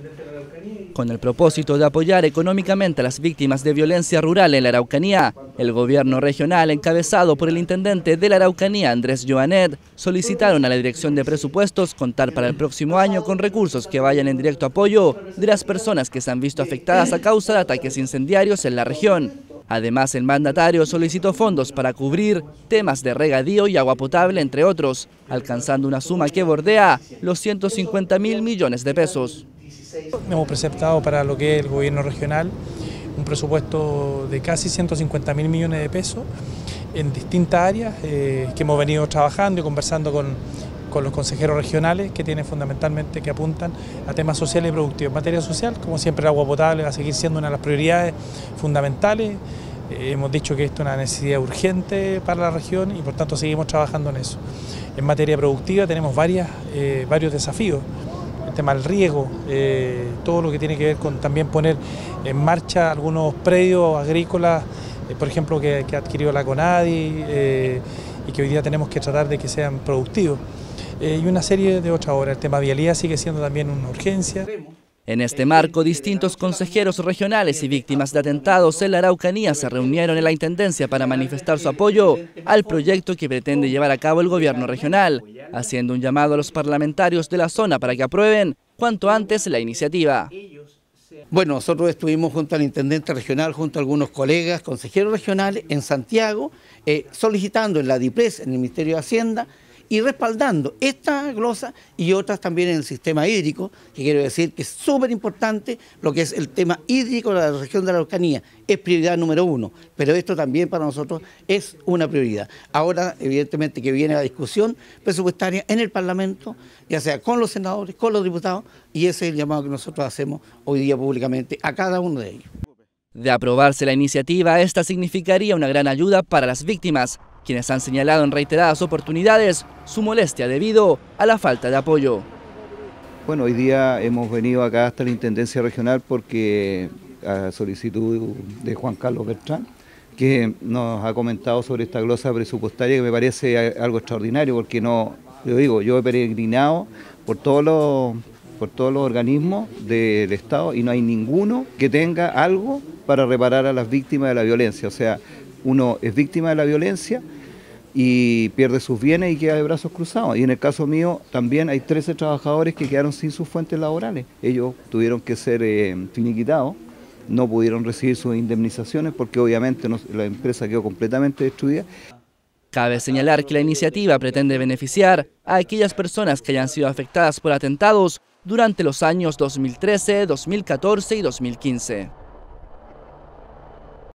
Con el propósito de apoyar económicamente a las víctimas de violencia rural en la Araucanía, el gobierno regional, encabezado por el intendente de la Araucanía, Andrés Joanet, solicitaron a la Dirección de Presupuestos contar para el próximo año con recursos que vayan en directo apoyo de las personas que se han visto afectadas a causa de ataques incendiarios en la región. Además, el mandatario solicitó fondos para cubrir temas de regadío y agua potable, entre otros, alcanzando una suma que bordea los 150.000 millones de pesos. Hemos presentado para lo que es el gobierno regional un presupuesto de casi 150.000 millones de pesos en distintas áreas que hemos venido trabajando y conversando con los consejeros regionales que tienen fundamentalmente que apuntan a temas sociales y productivos. En materia social, como siempre, el agua potable va a seguir siendo una de las prioridades fundamentales. Hemos dicho que esto es una necesidad urgente para la región y por tanto seguimos trabajando en eso. En materia productiva tenemos varios desafíos. El tema del riego, todo lo que tiene que ver con también poner en marcha algunos predios agrícolas, por ejemplo, que ha adquirido la CONADI y que hoy día tenemos que tratar de que sean productivos. Y una serie de otras obras. El tema vialidad sigue siendo también una urgencia. En este marco, distintos consejeros regionales y víctimas de atentados en la Araucanía se reunieron en la Intendencia para manifestar su apoyo al proyecto que pretende llevar a cabo el gobierno regional, haciendo un llamado a los parlamentarios de la zona para que aprueben cuanto antes la iniciativa. Bueno, nosotros estuvimos junto al intendente regional, junto a algunos colegas, consejeros regionales en Santiago, solicitando en la DIPRES, en el Ministerio de Hacienda, y respaldando esta glosa y otras también en el sistema hídrico, que quiero decir que es súper importante lo que es el tema hídrico de la región de la Araucanía, es prioridad número 1, pero esto también para nosotros es una prioridad. Ahora, evidentemente, que viene la discusión presupuestaria en el Parlamento, ya sea con los senadores, con los diputados, y ese es el llamado que nosotros hacemos hoy día públicamente a cada uno de ellos. De aprobarse la iniciativa, esta significaría una gran ayuda para las víctimas, quienes han señalado en reiteradas oportunidades su molestia debido a la falta de apoyo. Bueno, hoy día hemos venido acá hasta la Intendencia Regional porque a solicitud de Juan Carlos Bertrán, que nos ha comentado sobre esta glosa presupuestaria que me parece algo extraordinario porque no, yo digo, yo he peregrinado por todos los organismos del Estado y no hay ninguno que tenga algo para reparar a las víctimas de la violencia. O sea, uno es víctima de la violencia y pierde sus bienes y queda de brazos cruzados. Y en el caso mío también hay 13 trabajadores que quedaron sin sus fuentes laborales. Ellos tuvieron que ser finiquitados, no pudieron recibir sus indemnizaciones porque obviamente la empresa quedó completamente destruida. Cabe señalar que la iniciativa pretende beneficiar a aquellas personas que hayan sido afectadas por atentados durante los años 2013, 2014 y 2015.